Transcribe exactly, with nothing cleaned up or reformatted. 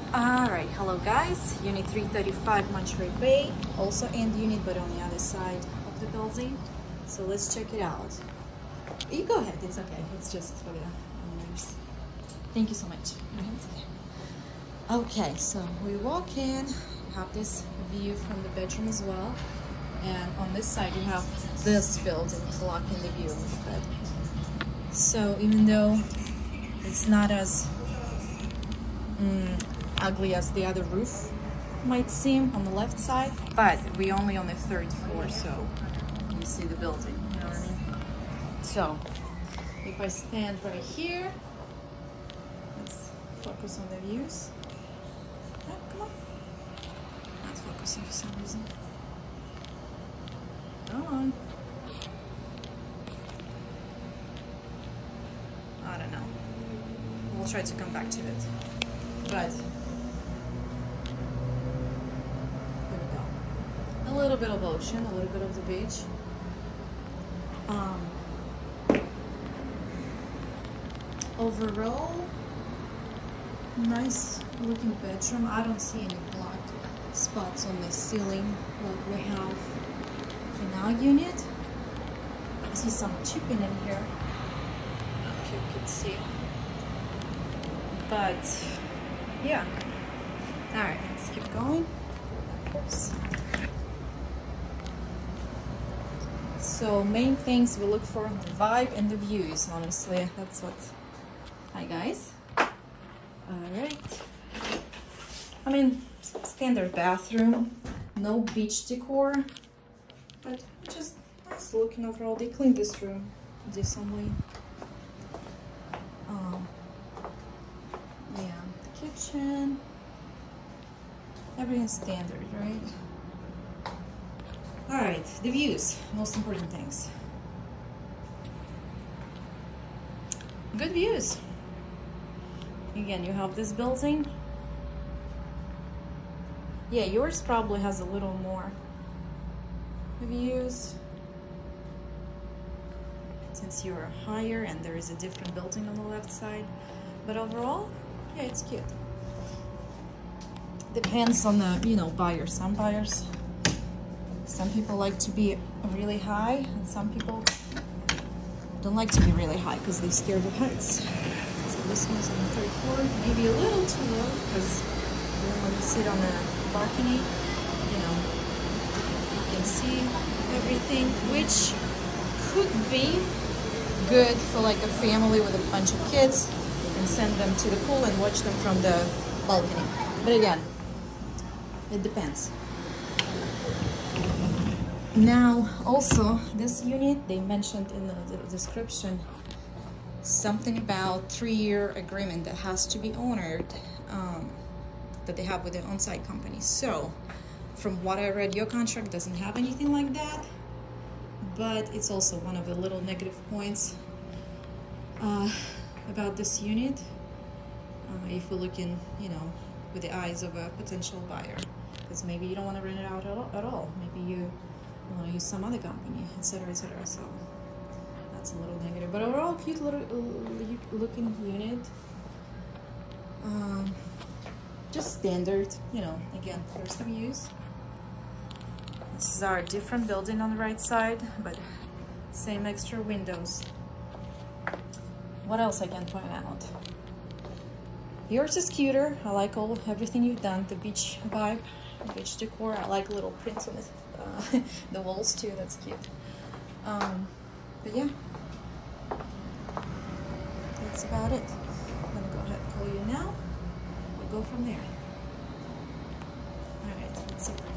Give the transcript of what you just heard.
Alright, hello guys, Unit three thirty-five Monterey Bay, also end unit but on the other side of the building. So let's check it out. You go ahead, it's okay, it's just for the owners. Thank you so much. Okay, so we walk in, you have this view from the bedroom as well. And on this side you have this building blocking the view a little bit. So even though it's not as mm, ugly as the other roof might seem on the left side, but we only on the third floor, so you see the building, you know what I mean? So if I stand right here, let's focus on the views. Oh, come on. Not focusing for some reason. Come on. I don't know. We'll try to come back to it. But a little bit of ocean, a little bit of the beach. Um, overall, nice looking bedroom. I don't see any black spots on the ceiling like we have in our unit. I see some chipping in here. I don't know if you can see. But yeah. Alright, let's keep going. Oops. So main things we look for, the vibe and the views, honestly. That's what... Hi guys. Alright. I mean, standard bathroom. No beach decor. But just nice looking overall. They cleaned this room decently. Um, yeah, the kitchen. Everything's standard, right? Alright, the views, most important things. Good views. Again, you have this building. Yeah, yours probably has a little more views since you're higher and there is a different building on the left side. But overall, yeah, it's cute. Depends on the, you know, buyer. Some buyers, some people like to be really high, and some people don't like to be really high because they're scared of heights. So this one's on the third floor, maybe a little too low because when you sit on the balcony, you know, you can see everything, which could be good for like a family with a bunch of kids. You can send them to the pool and watch them from the balcony. But again, it depends. Now, also, this unit, they mentioned in the, the description something about three-year agreement that has to be honored, um, that they have with the on-site company. So, from what I read, your contract doesn't have anything like that, but it's also one of the little negative points uh, about this unit. Uh, if we look in, you know, with the eyes of a potential buyer, because maybe you don't want to rent it out at all, at all. Maybe you want to use some other company, etc, etc. So that's a little negative, but overall cute little uh, looking unit. Um, just standard, you know. Again, here's the views. This is our different building on the right side, but same extra windows. What else I can point out? Yours is cuter. I like all everything you've done. The beach vibe, beach decor. I like little prints on the, uh, the walls too. That's cute. Um, but yeah, that's about it. I'm gonna go ahead and call you now. We'll go from there. All right. Let's see.